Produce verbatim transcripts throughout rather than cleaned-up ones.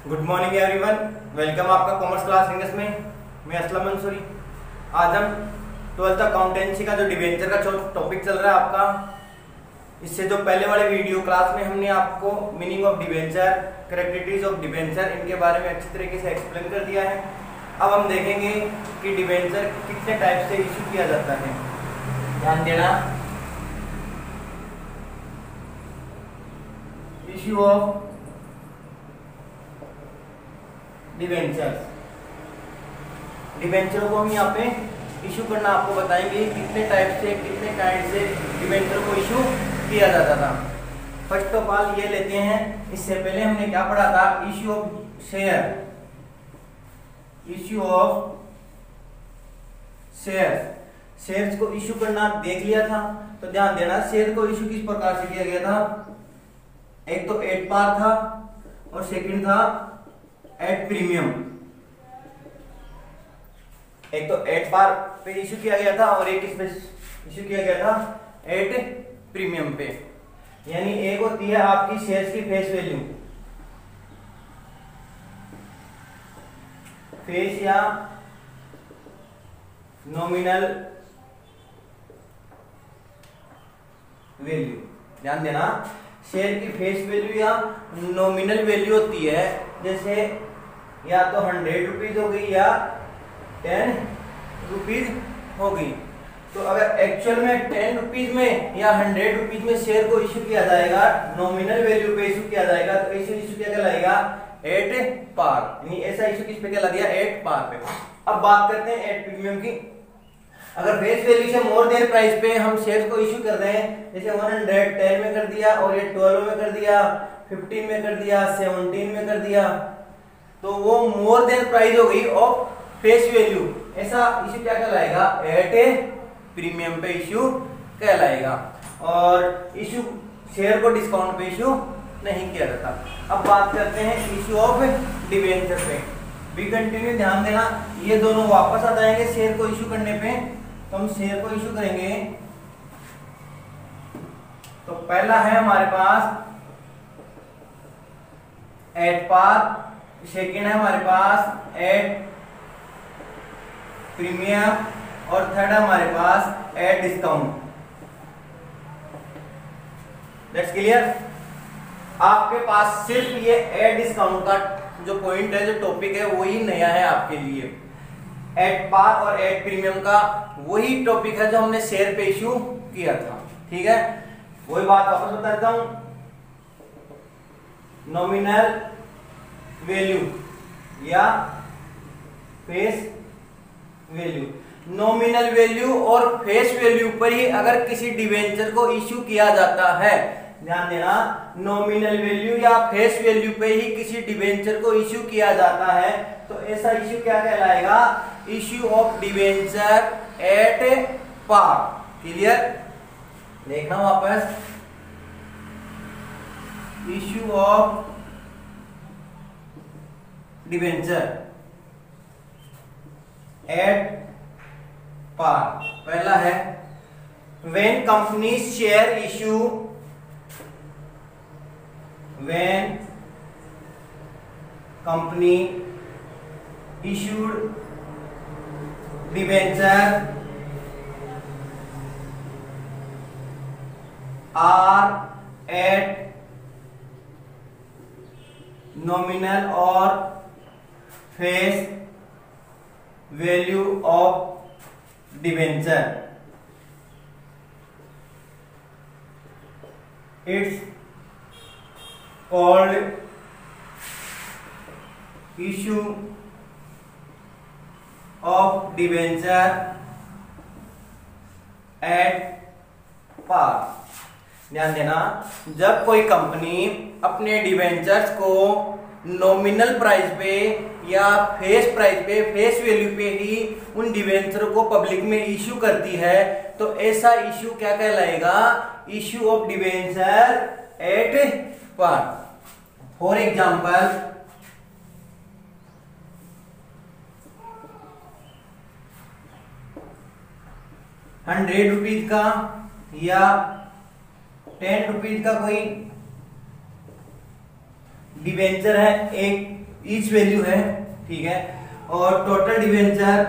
Good morning everyone, welcome आपका commerce class English में। मैं असलम मंसूरी। आज हम ट्वेल्थ अकाउंटेंसी का जो डिबेंचर का टॉपिक चल रहा है आपका, इससे जो पहले वाले वीडियो क्लास में हमने आपको meaning of debenture, characteristics of debenture, इनके बारे में अच्छी तरीके से एक्सप्लेन कर दिया है। अब हम देखेंगे कि डिबेंचर कितने टाइप से इशू किया जाता है। ध्यान देना, इशू ऑफ डिबेंचर्स। डिबेंचरों को हम यहाँ पे इशू करना आपको बताएंगे कितने टाइप से, कितने काइंड से डिबेंचर को इशू किया जाता था। फर्स्ट ऑफ ऑल ये लेते हैं, इससे पहले हमने क्या पढ़ा था, issue of share. Issue of share, shares को इशू करना देख लिया था। तो ध्यान देना, शेयर को इशू किस प्रकार से किया गया था। एक तो एट पार था और सेकंड था एट प्रीमियम। एक तो एट पार पे इशू किया गया था और एक इस पे इशू किया गया था एट प्रीमियम पे। यानी एक होती है आपकी शेयर्स की फेस वैल्यू, फेस या नॉमिनल वैल्यू। ध्यान देना, शेयर की फेस वैल्यू या नॉमिनल वैल्यू होती है, जैसे या तो हंड्रेड रुपीज हो गई या टेन रुपीज हो गई। तो अगर एक्चुअल में टेन रुपीज में या हंड्रेड रुपीज में शेयर को इशू किया जाएगा, नॉमिनल वैल्यू पे इशू किया जाएगा, तो इशू इशू क्या कहलाएगा, एट पार। यानी ऐसा इशू किस पे कहला दिया, एट पार पे। अब बात करते हैं एट प्रीमियम की। अगर फेस वैल्यू से मोर देन प्राइस पे हम शेयर को इशू कर रहे हैं, जैसे वन हंड्रेड टेन में कर दिया और ये ट्वेल्व में कर दिया, फिफ्टीन में कर दिया, सेवनटीन में कर दिया, तो वो मोर देन प्राइस हो गई ऑफ फेस वैल्यू। ऐसा इशू क्या कहलाएगा, एट ए प्रीमियम पे इशू कहलाएगा। और इशू शेयर को डिस्काउंट पे इशू नहीं किया जाता। अब बात करते हैं इशू ऑफ डिबेंचर पे। बी कंटिन्यू, ध्यान देना, ये दोनों वापस आ जाएंगे शेयर को इशू करने पे। तो हम शेयर को इशू करेंगे, तो पहला है हमारे पास एट पार, सेकेंड है हमारे पास एट प्रीमियम और थर्ड है हमारे पास एट डिस्काउंट। That's clear. आपके पास सिर्फ ये एट डिस्काउंट का जो पॉइंट है, जो टॉपिक है, वही नया है आपके लिए। एट पार और एट प्रीमियम का वही टॉपिक है जो हमने शेयर पे इशू किया था। ठीक है, वही बात वापस बता देता हूं, नॉमिनल वैल्यू या फेस वैल्यू। नॉमिनल वैल्यू और फेस वैल्यू पर ही अगर किसी डिबेंचर को इशू किया जाता है, ध्यान देना, नॉमिनल वैल्यू या फेस वैल्यू पे ही किसी डिबेंचर को इशू किया जाता है, तो ऐसा इशू क्या कहलाएगा, issue of debenture at par. Clear, देखना वापस, issue of debenture at par. पहला है when company share issue, when company issued debenture are at nominal or face value of debenture, it's called issue of debenture at par. ध्यान देना, जब कोई company अपने debentures को नॉमिनल प्राइस पे या फेस प्राइस पे, फेस वैल्यू पे ही उन डिबेंचर को पब्लिक में इशू करती है, तो ऐसा इशू क्या कहलाएगा, issue of debenture at par. For example, hundred rupees का या टेन रुपीज का कोई डिबेंचर है एक ईच वैल्यू है, ठीक है। और टोटल डिवेंचर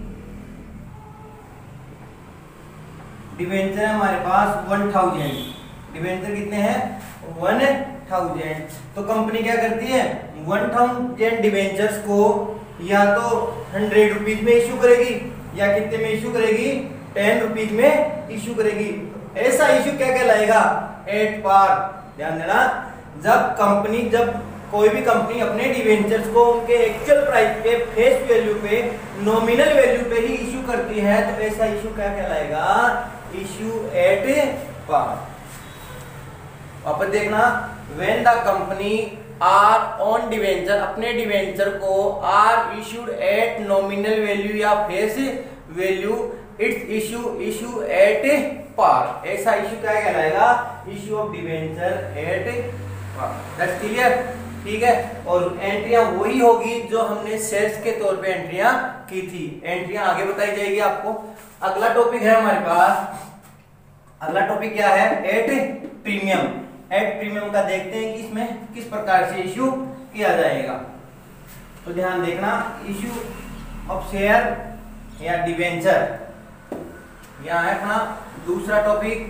डिवेंचर है हमारे पास वन थाउजेंड, डिवेंचर कितने हैं वन थाउजेंड। तो कंपनी क्या करती है वन थाउजेंड डिवेंचर्स को या तो हंड्रेड रुपीज में इश्यू करेगी या कितने में इश्यू करेगी टेन रुपीज में इश्यू करेगी। ऐसा इश्यू क्या कहलाएगा एट पार। ध्यान देना, जब कंपनी जब कोई भी कंपनी अपने डिवेंचर्स को उनके एक्चुअल प्राइस पे फेस वैल्यू पे नॉमिनल वैल्यू पे ही इश्यू करती है तो ऐसा इश्यू क्या कहलाएगा इश्यू एट पार। वापस देखना, when the company are on debenture, अपने डिवेंचर को are issued at nominal value या face value, it's issue issue at par. ऐसा इश्यू क्या कहलाएगा issue of debenture at par. That's clear, ठीक है। और एंट्रियां वही होगी जो हमने सेल्स के तौर पे एंट्रियां की थी, एंट्रियां आगे बताई जाएगी आपको। अगला टॉपिक है हमारे पास, अगला टॉपिक क्या है एट प्रीमियम। एट प्रीमियम का देखते हैं कि इसमें किस प्रकार से इश्यू किया जाएगा। तो ध्यान देखना, इश्यू ऑफ शेयर या डिवेंचर, यहां है अपना दूसरा topic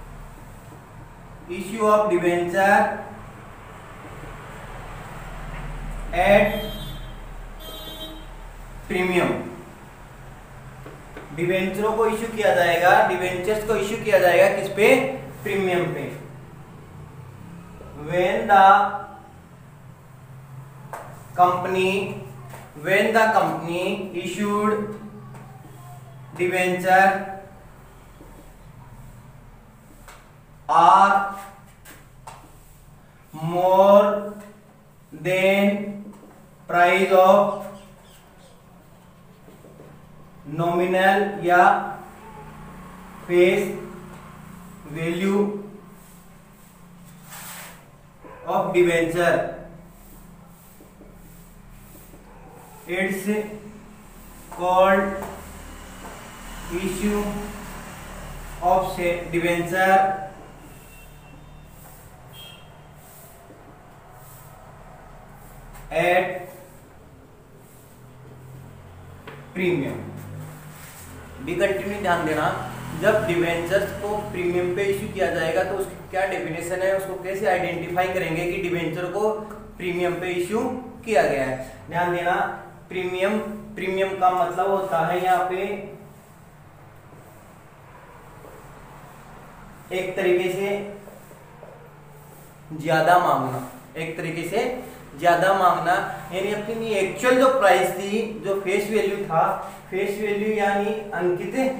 issue of debenture at premium. डिवेंचरों को इश्यू किया जाएगा, डिवेंचर्स को इश्यू किया जाएगा किस पे प्रीमियम पे। When the company when the company issued debenture are more than price of nominal या face value of debenture, it's called issue of debenture at premium. Be continue ध्यान देना, जब डिवेंचर्स को प्रीमियम पे इश्यू किया जाएगा तो उसकी क्या डेफिनेशन है, उसको कैसे आइडेंटिफाई करेंगे कि डिवेंचर को प्रीमियम पे इश्यू किया गया है। ध्यान देना, प्रीमियम प्रीमियम का मतलब होता है यहाँ पे एक तरीके से ज्यादा मांगना, एक तरीके से ज्यादा मांगना, यानी अपनी एक्चुअल जो प्राइस थी, जो फेस वैल्यू था, फेस वैल्यू यानी अंकित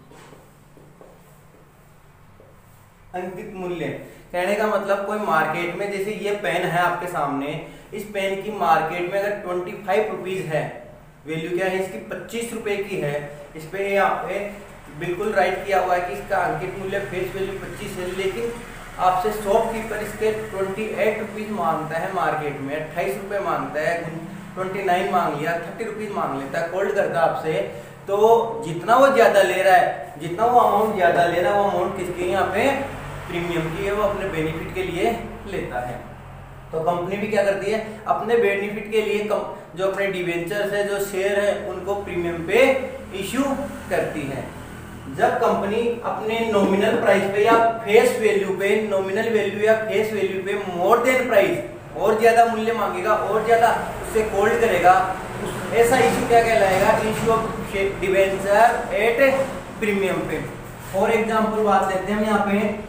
अंकित मूल्य। कहने का मतलब कोई मार्केट में, जैसे ये पेन है आपके सामने, इस पेन की मार्केट में अगर ट्वेंटी फाइव रुपीज है, वैल्यू क्या है इसकी पच्चीस रुपए की है, इस पे यहाँ पे बिल्कुल राइट किया हुआ है कि इसका अंकित मूल्य फेस वैल्यू पच्चीस है, लेकिन आपसे शॉपकीपर इसके ट्वेंटी एट रुपीज मांगता है, मार्केट में अट्ठाईस रुपए मांगता है, ट्वेंटी नाइन मांग लिया, थर्टी रुपीज मांग लेता है, कोल्ड करता है आपसे। तो जितना वो ज्यादा ले रहा है, जितना वो अमाउंट ज्यादा ले रहा है, वो अमाउंट किसकी यहाँ पे प्रीमियम की है, वो अपने बेनिफिट के लिए लेता है। तो कंपनी भी क्या करती है अपने बेनिफिट के लिए कम, जो अपने डिवेंचर्स है, जो शेयर है, उनको प्रीमियम पे इश्यू करती है। जब कंपनी अपने नॉमिनल प्राइस पे या फेस वैल्यू पे, नॉमिनल वैल्यू या फेस वैल्यू पे मोर देन प्राइस, और ज्यादा मूल्य मांगेगा, और ज्यादा उससे कोल्ड करेगा, उस ऐसा इश्यू क्या कहलाएगा issue of debenture at premium पे। फॉर एग्जांपल बात लेते हैं हम यहाँ पे,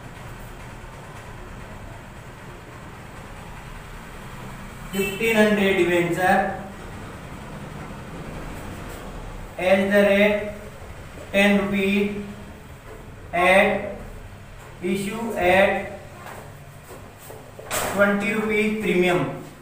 fifteen hundred debenture at the rate ten rupees at issue at twenty rupees premium.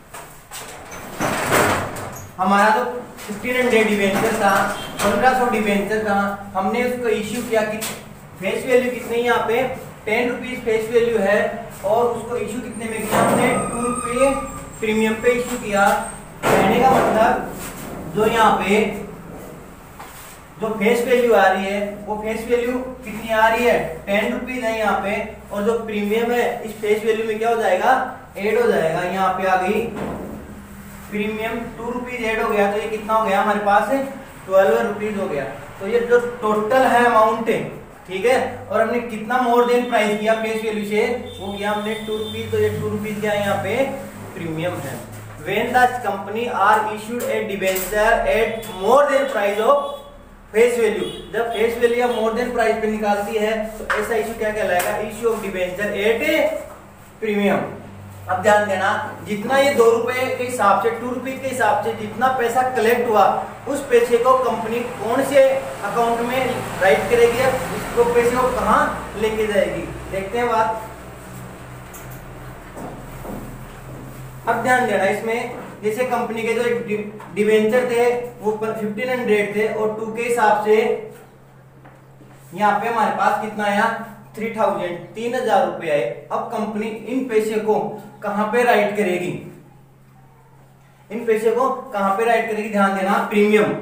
हमारा तो फिफ्टीन हंड्रेड डिवेंचर था, पंद्रह सौ डिवेंचर था, हमने उसको इश्यू किया कि फेस वैल्यू कितनी यहाँ पे टेन रुपीज फेस वैल्यू है, और उसको इश्यू कितने में किया हमने टू रुपये प्रीमियम पे इश्यू किया। कहने का मतलब जो यहाँ पे जो फेस वैल्यू आ रही है, वो फेस वैल्यू कितनी आ रही है टेन रुपीज है यहाँ पे, और जो प्रीमियम है इस फेस वैल्यू में क्या हो जाएगा ऐड हो जाएगा, यहाँ पे आ गई प्रीमियम टू रुपीज एड हो गया, तो ये कितना हो गया हमारे पास ट्वेल्व रुपीज हो गया। तो ये जो टोटल है अमाउंट है, ठीक है, और हमने कितना मोर देन प्राइस किया फेस वैल्यू से, वो किया हमने टू रुपीज, तो ये टू रुपीज क्या है यहाँ पे प्रीमियम है। When the company are issued a debenture at more than price of face value, जब फेस वैल्यू या मोर देन प्राइस पे निकालती है तो ऐसा इशू क्या कहलाएगा, issue of debenture at premium. अब ध्यान देना, जितना ये दो रुपए के हिसाब से, टू रुपीज के हिसाब से जितना पैसा कलेक्ट हुआ, उस पैसे को कंपनी कौन से अकाउंट में राइट करेगी या उसको पैसे को कहाँ लेके जाएगी, देखते हैं बात। अब ध्यान देना इसमें, जैसे कंपनी के जो डिवेंचर थे वो फिफ्टीन हंड्रेड थे और टू के हिसाब से यहाँ पे हमारे पास कितना आया थ्री थाउजेंड, तीन हजार रुपये आए। अब कंपनी इन पैसे को कहां पे राइट करेगी, इन पैसे को कहां पे राइट करेगी, ध्यान देना, प्रीमियम।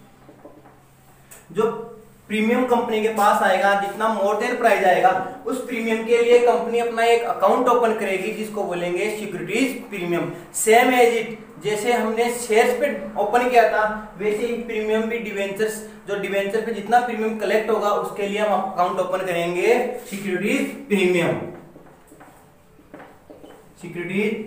जो प्रीमियम कंपनी के पास आएगा, जितना मोर देन प्राइस आएगा, उस प्रीमियम के लिए कंपनी अपना एक अकाउंट ओपन करेगी जिसको बोलेंगे securities premium. Same as it, जैसे हमने शेयर्स पे ओपन किया था वैसे ही प्रीमियम भी डिवेंचर्स, जो डिवेंचर पे जितना प्रीमियम कलेक्ट होगा उसके लिए हम अकाउंट ओपन करेंगे securities premium. Securities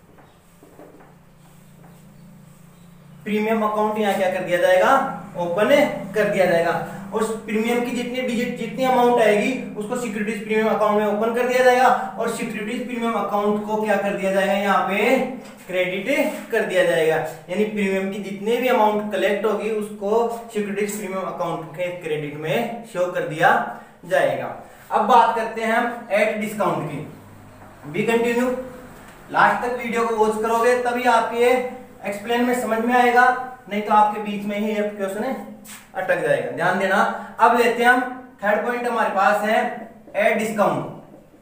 premium account यहाँ क्या कर दिया जाएगा, ओपन कर दिया जाएगा। और प्रीमियम की जितनी डिजिट जितनी अमाउंट आएगी उसको सिक्योरिटीज प्रीमियम अकाउंट में ओपन कर दिया जाएगा और सिक्योरिटीज प्रीमियम अकाउंट को क्या कर दिया जाएगा, यहाँ पे क्रेडिट कर दिया जाएगा। यानी प्रीमियम की जितने भी अमाउंट कलेक्ट होगी उसको सिक्योरिटीज प्रीमियम अकाउंट के क्रेडिट में शो कर दिया जाएगा। अब बात करते हैं हम एट डिस्काउंट की। बी कंटिन्यू, लास्ट तक वीडियो को वॉच करोगे तभी आप ये एक्सप्लेन में समझ में आएगा, नहीं तो आपके बीच में ही क्वेश्चन अटक जाएगा। ध्यान देना। अब लेते हैं हम थर्ड पॉइंट, हमारे पास है एट डिस्काउंट।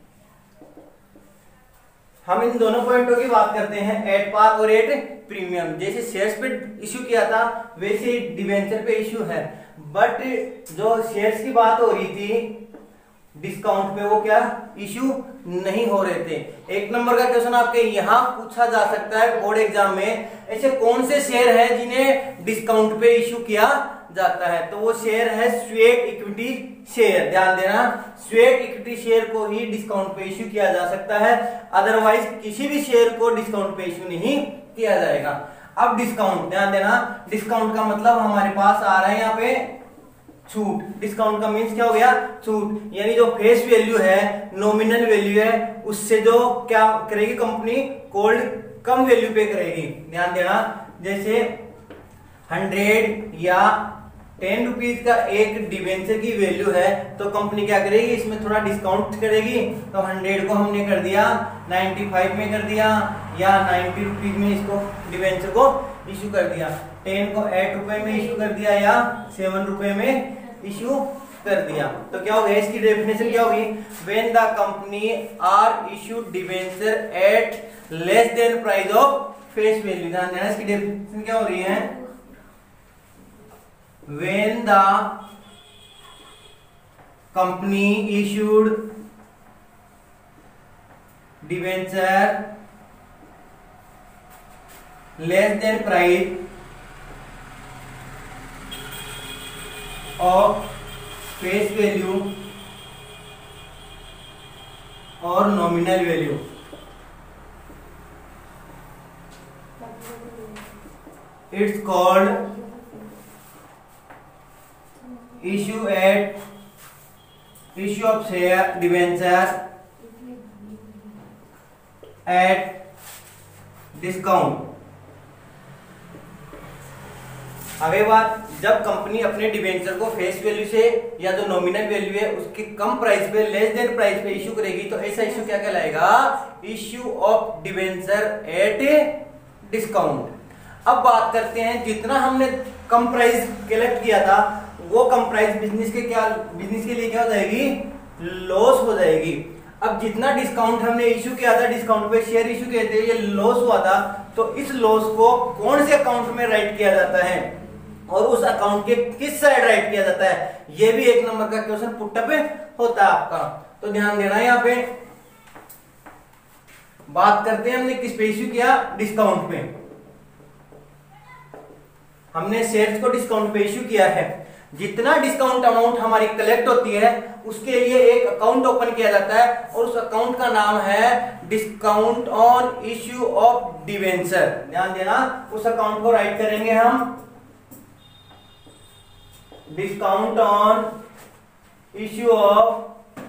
हम इन दोनों पॉइंटों की बात करते हैं, एट पार और एट प्रीमियम। जैसे शेयर्स पे इश्यू किया था वैसे ही डिवेंचर पे इश्यू है, बट जो शेयर्स की बात हो रही थी डिस्काउंट पे वो क्या इश्यू नहीं हो रहे थे। एक नंबर का क्वेश्चन आपके यहाँ पूछा जा सकता है बोर्ड एग्जाम में, ऐसे कौन से शेयर है जिन्हें डिस्काउंट पे इश्यू किया जाता है, तो वो शेयर है स्वेट इक्विटी शेयर। ध्यान देना, स्वेट इक्विटी शेयर को ही डिस्काउंट पे इश्यू किया जा सकता है, अदरवाइज किसी भी शेयर को डिस्काउंट पे इश्यू नहीं किया जाएगा। अब डिस्काउंट, ध्यान देना, डिस्काउंट का मतलब हमारे पास आ रहा है यहाँ पे छूट। डिस्काउंट का मीन्स क्या हो गया, छूट। यानी जो फेस वैल्यू है, नॉमिनल वैल्यू है, उससे जो क्या करेगी कंपनी, कोल्ड कम वैल्यू पे करेगी। ध्यान देना, जैसे हंड्रेड या टेन रुपीज का एक डिवेंचर की वैल्यू है तो कंपनी क्या करेगी, इसमें थोड़ा डिस्काउंट करेगी। तो हंड्रेड को हमने कर दिया नाइन्टी फाइव में कर दिया, या नाइन्टी रुपीज में इसको डिवेंचर को इश्यू कर दिया। टेन को एट रुपए में इश्यू कर दिया या सेवन रुपए में इश्यू कर दिया। तो क्या हो गया, इसकी डेफिनेशन क्या होगी, when the company are issued debenture at less than price of face value. ध्यान देना, इसकी डेफिनेशन क्या हो रही है, when the company issued debenture less than price of face value or nominal value, it's called issue at issue of share debenture at discount। आगे बात, जब कंपनी अपने डिवेंचर को फेस वैल्यू से या जो नॉमिनल वैल्यू है उसके कम प्राइस पे, लेस देन प्राइस पे इश्यू करेगी तो ऐसा इश्यू क्या कहलाएगा, issue of debenture at discount. अब बात करते हैं, जितना हमने कम प्राइस कलेक्ट किया था वो कम प्राइस बिजनेस के क्या बिजनेस के लिए क्या हो जाएगी, लॉस हो जाएगी। अब जितना डिस्काउंट हमने इश्यू किया था, डिस्काउंट पे शेयर इश्यू किए थे, ये लॉस हुआ था, तो इस लॉस को कौन से अकाउंट में राइट किया जाता है और उस अकाउंट के किस साइड राइट किया जाता है, ये भी एक नंबर का क्वेश्चन पुटअप होता है आपका। तो ध्यान देना, यहाँ पे बात करते हैं हमने किस पे इश्यू किया, डिस्काउंट पे। हमने शेयर्स को डिस्काउंट पे इश्यू किया है, जितना डिस्काउंट अमाउंट हमारी कलेक्ट होती है उसके लिए एक अकाउंट ओपन किया जाता है और उस अकाउंट का नाम है discount on issue of debenture. ध्यान देना, उस अकाउंट को राइट करेंगे हम discount on issue of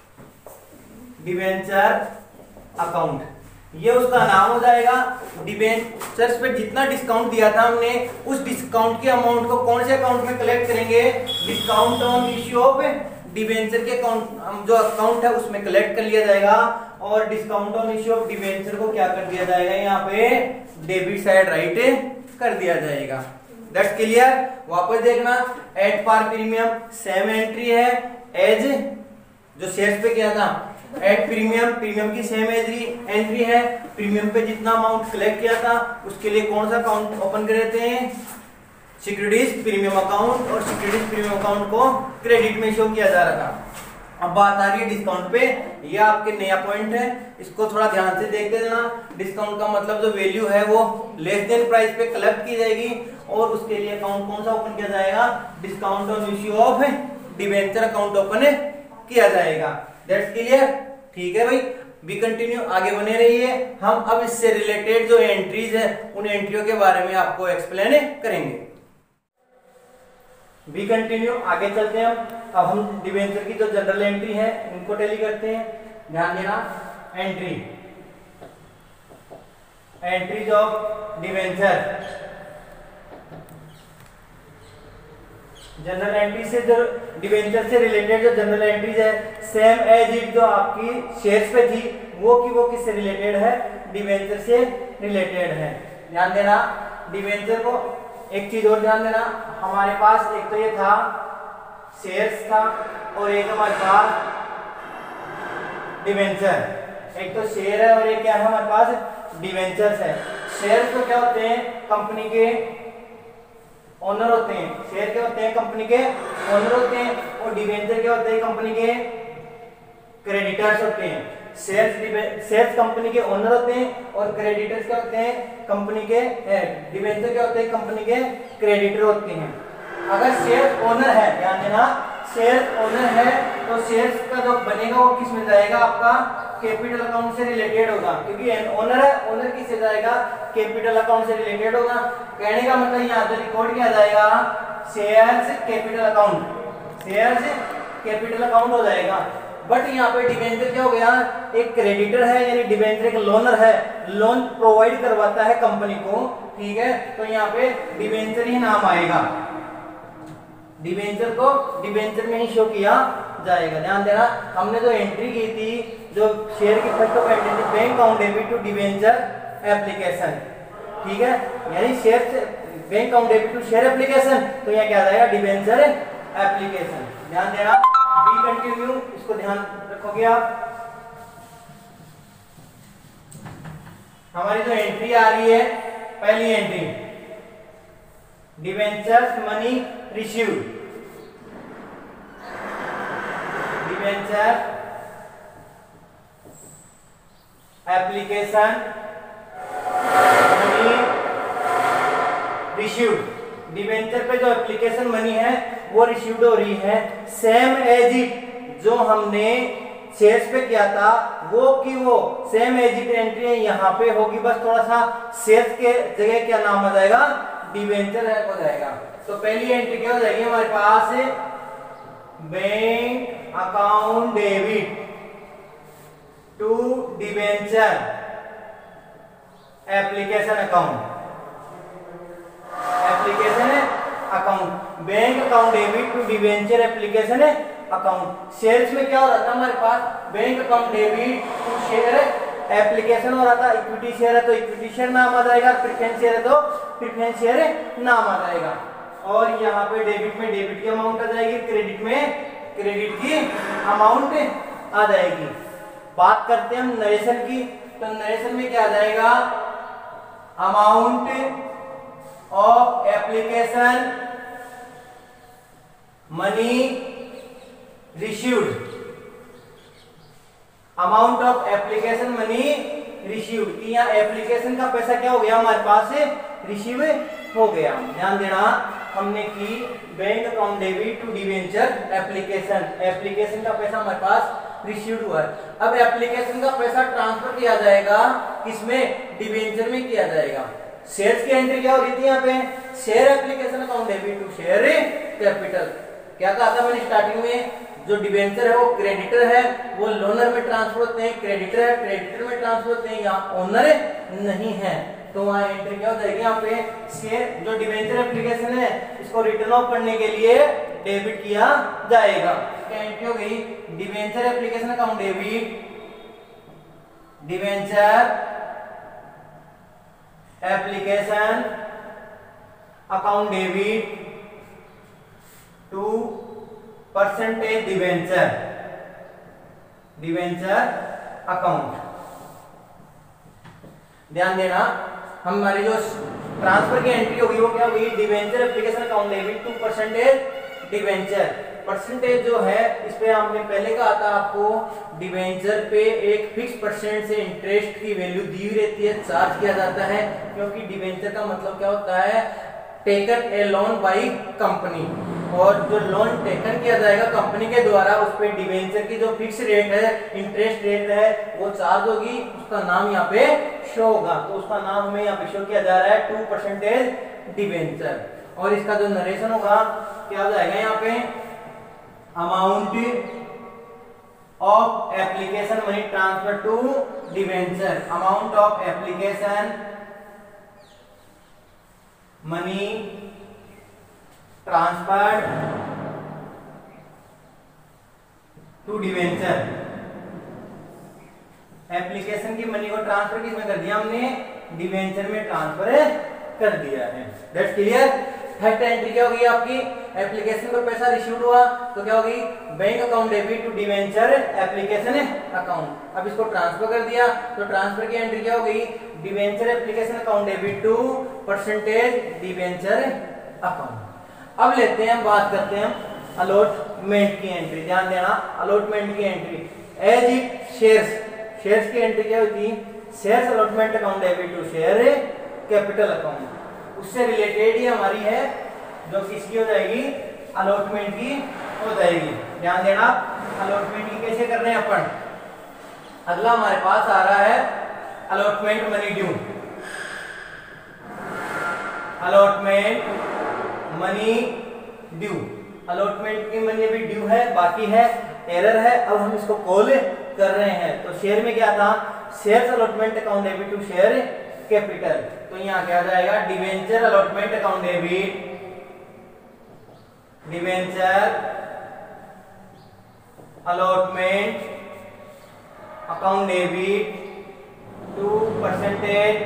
debenture account, ये उसका नाम हो जाएगा। डिवेंचर्स पे जितना डिस्काउंट दिया था हमने, उस डिस्काउंट के अमाउंट को कौन से अकाउंट में कलेक्ट करेंगे? Discount on issue of debenture के अकाउंट, जो अकाउंट है उसमें कलेक्ट कर लिया जाएगा और discount on issue of debenture को क्या कर दिया जाएगा? यहाँ पे डेबिट साइड राइट कर दिया जाएगा। That's clear. वापस देखना, at par premium same entry है एज जो शेयर्स पे किया था, एट प्रीमियम, प्रीमियम की सेम एंट्री है, प्रीमियम पे जितना अमाउंट कलेक्ट किया था उसके लिए कौन सा अकाउंट ओपन कर देते हैं? सिक्योरिटीज प्रीमियम अकाउंट, और सिक्योरिटीज प्रीमियम अकाउंट को क्रेडिट में शो किया जा रहा था। अब बात आ रही है डिस्काउंट पे, ये आपके नया पॉइंट है, इसको थोड़ा ध्यान से देखते देना। डिस्काउंट का मतलब जो वैल्यू है वो लेस देन प्राइस पे कलेक्ट की जाएगी और उसके लिए अकाउंट कौन सा ओपन किया जाएगा? Discount on issue of debenture account open किया जाएगा। That's clear. ठीक है भाई, वी कंटिन्यू, आगे बने रहिए। हम अब इससे रिलेटेड जो एंट्रीज है उन एंट्रियों के बारे में आपको एक्सप्लेन करेंगे। वी कंटिन्यू, आगे चलते हैं हम। अब हम डिवेंचर की जो जनरल एंट्री है उनको टैली करते हैं। ध्यान देना, entry entries of debenture, general entry से जो डिवेंचर से रिलेटेड जो जनरल एंट्रीज है सेम एज इट जो आपकी शेयर्स पे थी वो की वो किससे रिलेटेड है? डिवेंचर से रिलेटेड है। ध्यान देना, डिवेंचर को एक चीज और ध्यान देना, हमारे पास एक तो ये था शेयर्स था और एक हमारे पास डिवेंचर। एक तो शेयर है और एक क्या है हमारे पास? डिवेंचर्स है। शेयर्स तो क्या होते हैं? कंपनी के ओनर होते हैं। शेयर क्या होते हैं? कंपनी के ओनर होते हैं। और डिवेंचर क्या होते हैं? कंपनी के क्रेडिटर्स होते हैं। शेयर्स शेयर्स कंपनी के ओनर होते हैं और क्रेडिटर्स क्या होते हैं? कंपनी के डिवेंचर क्या होते हैं? कंपनी के क्रेडिटर होते हैं। अगर शेयर ओनर है, ध्यान देना, शेयर ओनर है तो शेयर्स का जो बनेगा वो किस में जाएगा? आपका कैपिटल अकाउंट से रिलेटेड होगा, क्योंकि ओनर है, ओनर किससे जाएगा? कैपिटल अकाउंट से रिलेटेड होगा। कहने का मतलब यहाँ पे रिकॉर्ड किया जाएगा shares capital account, shares capital account हो जाएगा। बट यहाँ पे डिवेंचर क्या हो गया? एक क्रेडिटर है, यानी डिवेंचर एक लोनर है, लोन प्रोवाइड करवाता है कंपनी को। ठीक है, तो यहाँ पे डिवेंचर ही नाम आएगा, डिवेंचर को डिवेंचर में ही शो किया जाएगा। ध्यान देना, हमने जो एंट्री की थी, जो शेयर की फर्स्ट ऑफ एंट्री थी, bank account debit to debenture application. ठीक है, यानी शेयर से bank account debit to share application, तो यहाँ क्या आ जाएगा? Debenture application. ध्यान देना, बी कंटिन्यू, इसको ध्यान रखोगे आप। हमारी जो एंट्री आ रही है, पहली entry debentures money received, debenture application money received. Debenture पे जो एप्लीकेशन मनी है वो रिसीव्ड हो रही है सेम एज इट जो हमने शेयर्स पे किया था वो की वो सेम एज इट एंट्री है यहाँ पे होगी, बस थोड़ा सा शेयर्स के जगह क्या नाम आ जाएगा? डिवेंचर हो जाएगा। तो पहली एंट्री क्या हो जाएगी हमारे पास? Bank account debit to debenture application account, application account, bank account debit to debenture application account. Shares में क्या हो रहा था हमारे पास? Bank account debit to share application हो रहा था। इक्विटी शेयर है तो इक्विटी शेयर नाम आ जाएगा, प्रेफरेंस शेयर है तो प्रेफरेंस शेयर नाम आ जाएगा। और यहाँ पे डेबिट में डेबिट की अमाउंट आ जाएगी, क्रेडिट में क्रेडिट की अमाउंट आ जाएगी। बात करते हैं हम नरेशन की, तो नरेशन में क्या आ जाएगा? Amount of application money received, amount of application money received, कि यहाँ एप्लीकेशन का पैसा क्या हो गया हमारे पास? रिसीव हो गया। ध्यान देना, हमने की bank account debit to debenture application, application का पैसा हमारे पास रिसीव्ड हुआ है। अब एप्लीकेशन का पैसा ट्रांसफर किया जाएगा किसमें, डिवेंचर में किया जाएगा। शेयर्स की एंट्री क्या हो रही थी यहाँ पे, share application account debit to share capital. क्या कहा था मैंने स्टार्टिंग में, जो डिवेंचर है वो क्रेडिटर है, वो लोनर में ट्रांसफर होते हैं, क्रेडिटर है क्रेडिटर में ट्रांसफर होते हैं, यहाँ ओनर नहीं है। तो वहाँ एंट्री क्या हो जाएगी, यहाँ पे शेयर जो डिवेंचर एप्लीकेशन है इसको रिटर्न ऑफ करने के लिए डेबिट किया जाएगा। क्या एंट्री हो गई, debenture application account debit, debenture application account debit to percentage debenture, debenture account. ध्यान देना, हमारी जो ट्रांसफर की एंट्री होगी वो क्या होगी, debenture application account debit to percentage debenture. Percentage जो है इस पे हमने पहले कहा था आपको, डिवेंचर पे एक फिक्स परसेंट से इंटरेस्ट की वैल्यू दी हुई रहती है, चार्ज किया जाता है, क्योंकि डिवेंचर का मतलब क्या होता है, taken a loan by company, और जो लोन टेकन किया जाएगा कंपनी के द्वारा उस पे डिवेंचर की जो फिक्स रेट है, इंटरेस्ट रेट है, वो चार्ज होगी, उसका नाम यहाँ पे शो होगा। तो उसका नाम हमें यहाँ पे शो किया जा रहा है टू परसेंटेज डिवेंचर। और इसका जो नरेशन होगा क्या हो जाएगा, यहाँ पे amount of application money transfer to debenture, amount of application money transferred to debenture. Application की मनी को ट्रांसफर किसमें कर दिया हमने, डिवेंचर में ट्रांसफर कर दिया है। That's clear. फर्स्ट एंट्री क्या होगी आपकी, एप्लीकेशन पर पैसा रिसीव्ड हुआ तो क्या होगी, bank account debit to debenture application account. अब इसको ट्रांसफर कर दिया तो ट्रांसफर की एंट्री क्या हो गई, debenture application account debit to percentage debenture account. अब लेते हैं, बात करते हैं अलॉटमेंट की एंट्री। ध्यान देना, अलॉटमेंट की entry as it shares, shares की एंट्री क्या होती है, shares allotment account debit to share capital account. उससे रिलेटेड ही हमारी है, जो किसकी हो जाएगी, अलॉटमेंट की हो जाएगी। ध्यान देना, अलॉटमेंट की कैसे कर रहे हैं अपन। अगला हमारे पास आ रहा है allotment money due, allotment money due, allotment की मनी भी ड्यू है, बाकी है, एरर है, अब हम इसको कॉल कर रहे हैं। तो शेयर में क्या था, shares allotment account debit to share capital. तो यहाँ क्या जाएगा, debenture allotment account debit, debenture allotment account debit to percentage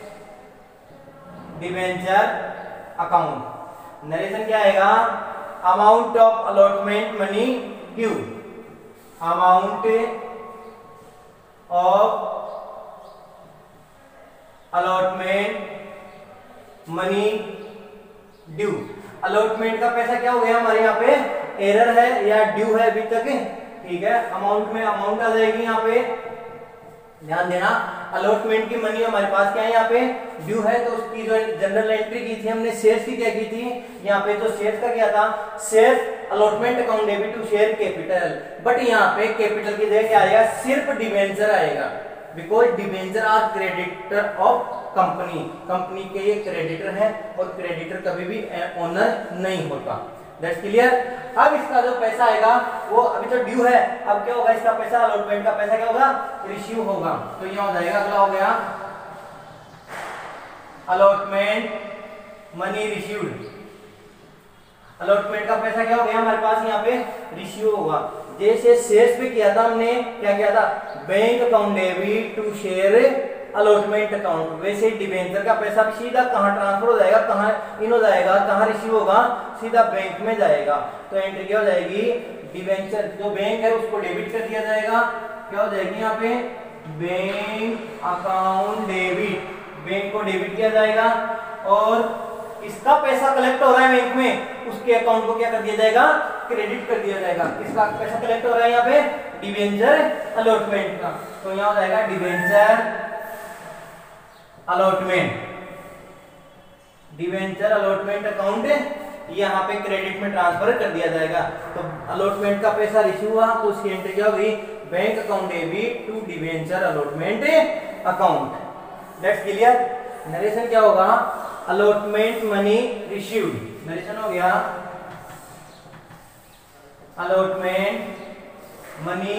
debenture account. Narration क्या आएगा, amount of allotment money due, amount of allotment money due. Allotment का पैसा क्या हो गया हमारे यहाँ पे, एरर है या ड्यू है अभी तक, ठीक है। अमाउंट में अमाउंट आ जाएगी यहाँ पे। ध्यान देना, अलॉटमेंट की मनी हमारे पास क्या है, यहाँ पे ड्यू है, तो उसकी जो जनरल एंट्री की थी हमने शेयर्स की क्या की थी, यहाँ पे जो शेयर्स का क्या था, shares allotment account debit to share capital. But यहाँ पे कैपिटल की जगह क्या आएगा, सिर्फ डिवेंचर आएगा, because debenture are creditor of company, company के ये क्रेडिटर है और क्रेडिटर कभी भी ओनर नहीं होता। That's clear. अब इसका जो पैसा आएगा वो अभी तो ड्यू है, अब क्या होगा, इसका पैसा अलॉटमेंट का पैसा क्या होगा, रिसीव होगा। तो ये हो जाएगा, अगला हो गया अलॉटमेंट मनी रिसीव्ड। अलॉटमेंट का पैसा क्या हो गया हमारे पास, यहाँ पे रिसीव होगा। जैसे शेयर्स पे किया था हमने, क्या किया था, bank account debit to share allotment account, वैसे डिवेंचर का पैसा भी सीधा कहाँ ट्रांसफर हो जाएगा, कहाँ इन हो जाएगा, कहाँ रिसीव होगा, सीधा बैंक में जाएगा। तो एंट्री क्या हो जाएगी, डिवेंचर जो बैंक है उसको डेबिट कर दिया जाएगा, क्या हो जाएगी यहाँ पे, बैंक अकाउंट डेबिट, बैंक को डेबिट किया जाएगा, और इसका पैसा कलेक्ट हो रहा है बैंक में, उसके अकाउंट को क्या कर दिया जाएगा, क्रेडिट कर दिया जाएगा। इसका पैसा कलेक्ट हो रहा है यहाँ पे डिवेंचर अलॉटमेंट का, तो यहाँ हो जाएगा debenture allotment, debenture allotment account यहाँ पे क्रेडिट में ट्रांसफर कर दिया जाएगा। तो अलॉटमेंट का पैसा रिसीव हुआ तो उसकी एंट्री क्या होगी, bank account debit to debenture allotment account. That's clear. Narration क्या होगा, अलॉटमेंट मनी रिसीव्ड, नरेशन हो गया अलॉटमेंट मनी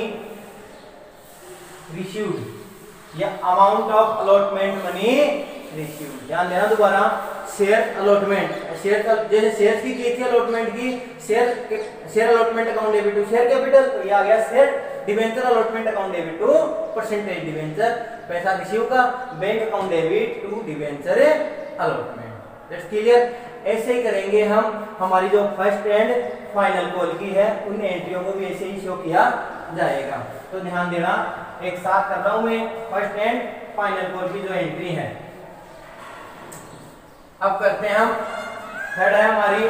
रिसीव्ड या amount of allotment money received. ध्यान देना दोबारा, शेयर अलॉटमेंट, शेयर का जैसे शेयर की की थी अलॉटमेंट की, share share allotment account debit to share capital, तो ये आ गया share debenture allotment account debit to percentage debenture, पैसा रिसीव का bank account debit to debenture allotment. That's clear. ऐसे ही करेंगे हम, हमारी जो फर्स्ट एंड फाइनल कॉल की है उन एंट्रियों को भी ऐसे ही शो किया जाएगा। तो ध्यान देना, एक साथ कर रहा हूं मैं फर्स्ट एंड फाइनल कॉल की जो एंट्री है। अब करते हैं हम, थर्ड है हमारी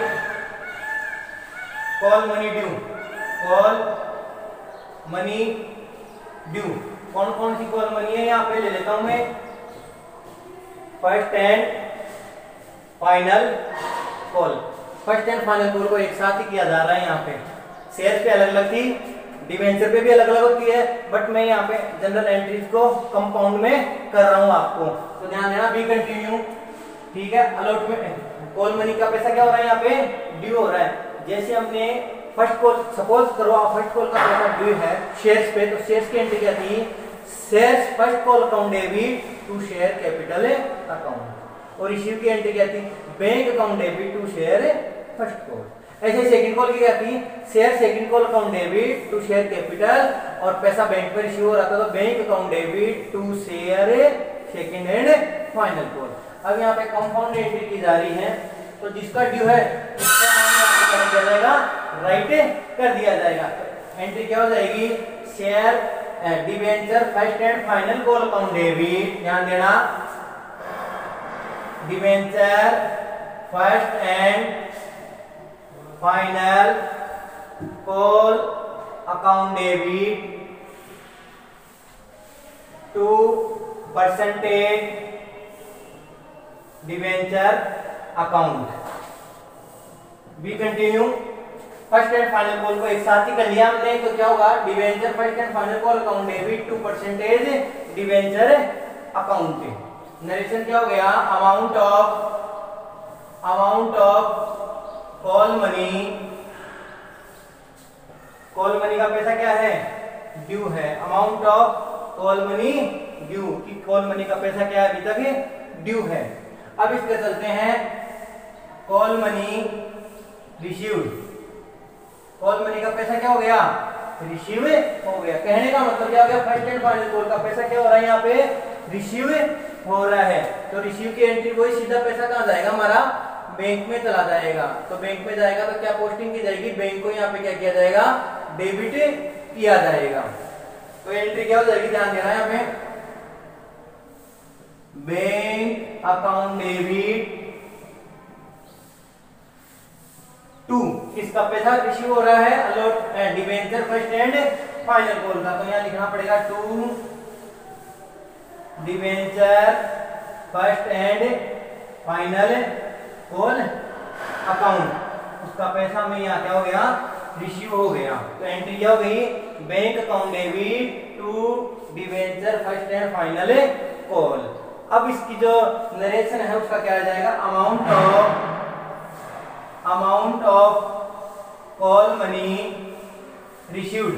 call money due, call money due. कौन कौन सी कॉल मनी है यहाँ पे ले लेता हूं मैं, first and final call. First and final call को एक साथ ही किया जा रहा है। यहाँ पे शेयर पे अलग अलग थी, डिवेंचर पे भी अलग अलग होती है, बट मैं यहाँ पे जनरल एंट्रीज को कंपाउंड में कर रहा हूँ आपको। तो ध्यान देना, बी कंटिन्यू, ठीक है। अलॉटमेंट कॉल मनी का पैसा क्या हो रहा है, यहाँ पे ड्यू हो रहा है। जैसे हमने फर्स्ट कॉल, सपोज करो फर्स्ट कॉल का पैसा ड्यू है शेयर्स पे, तो शेयर्स की एंट्री क्या थी, shares first call account debit to share capital account, और रिसीव की एंट्री क्या थी, bank account debit to share first call. ऐसे सेकंड कॉल की क्या थी, share second call account debit to share capital, और पैसा बैंक पर रिसीव हो रहा था तो bank account debit to share second and final call. अब यहाँ पे कंपाउंड एंट्री की जा रही है, तो जिसका ड्यू है उसका नाम यहाँ पे कर दिया जाएगा, राइट कर दिया जाएगा। तो एंट्री क्या हो जाएगी, share debenture first and final call account debit, ध्यान देना, debenture first and final call account debit to percentage debenture account. Be continue, first and final call को एक साथ ही कर लिया हमने, तो क्या होगा, debenture first and final call account debit to percentage debenture account. Narration क्या हो गया, amount of amount of call money, call money का पैसा क्या है, ड्यू है, amount of call money due, कि कॉल मनी का पैसा क्या है, अभी तक ड्यू है। अब इसके चलते हैं call money received, call money का पैसा क्या हो गया, रिसीव हो गया। कहने का मतलब क्या हो गया, फर्स्ट एंड फाइनल कॉल का पैसा क्या हो रहा है, यहाँ पे रिसीव हो रहा है। तो रिसीव की एंट्री वही, सीधा पैसा कहाँ जाएगा, हमारा बैंक में चला जाएगा। तो बैंक में जाएगा तो क्या पोस्टिंग की जाएगी, बैंक को यहाँ पे क्या किया जाएगा, डेबिट किया जाएगा। तो एंट्री क्या हो जाएगी, ध्यान देना यहाँ पे, बैंक अकाउंट डेबिट टू, किसका पैसा रिसीव हो रहा है, allot debenture first and final call का। तो यहाँ लिखना पड़ेगा to debenture first and final call account, उसका पैसा में यहाँ क्या हो गया, रिसीव हो गया। तो एंट्री क्या हो गई, bank account debit to debenture first and final call. अब इसकी जो नरेशन है उसका क्या आ जाएगा, amount of amount of call money received,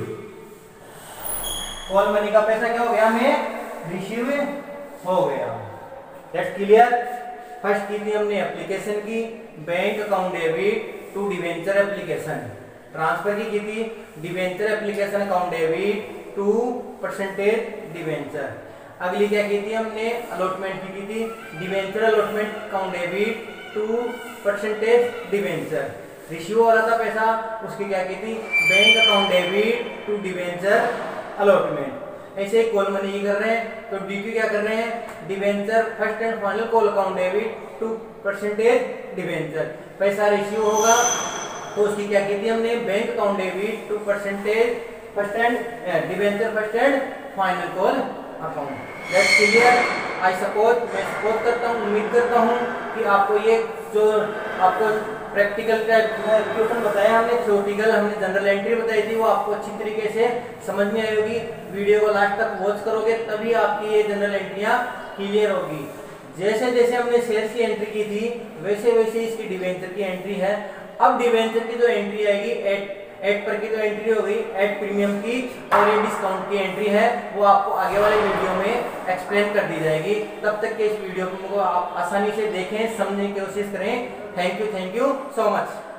call money का पैसा क्या हो गया, हमें रिसीव हो गया। That's clear. फर्स्ट की थी हमने एप्लीकेशन की, bank account debit to debenture application, transfer की की थी debenture application account debit to percentage debenture. अगली क्या की थी हमने, अलॉटमेंट की की थी debenture allotment account debit to percentage debenture, receive हो रहा था पैसा, उसकी क्या की थी, bank account debit to debenture allotment. ऐसे ही कॉल मनी कर रहे हैं, तो डी क्या कर रहे हैं, debenture first and final call account debit to percentage debenture, पैसा रिसीव होगा तो उसकी क्या की थी हमने, bank account debit to percentage first and debenture first and final call account. That's clear. I support मैं सपोर्ट करता हूँ, उम्मीद करता हूँ कि आपको ये जो आपको प्रैक्टिकल का क्वेश्चन बताया हमने, थ्योरेटिकल हमने जनरल एंट्री बताई थी, वो आपको अच्छी तरीके से समझ में आई होगी। वीडियो को लास्ट तक वॉच करोगे तभी आपकी ये जनरल एंट्रियाँ क्लियर होगी। जैसे जैसे हमने शेयर्स की एंट्री की थी वैसे वैसे इसकी डिवेंचर की एंट्री है। अब डिवेंचर की जो एंट्री आएगी एट एट पर की जो एंट्री हो गई एट प्रीमियम की और ये डिस्काउंट की एंट्री है, वो आपको आगे वाले वीडियो में एक्सप्लेन कर दी जाएगी। तब तक के इस वीडियो को आप आसानी से देखें, समझने की कोशिश करें। Thank you thank you so much.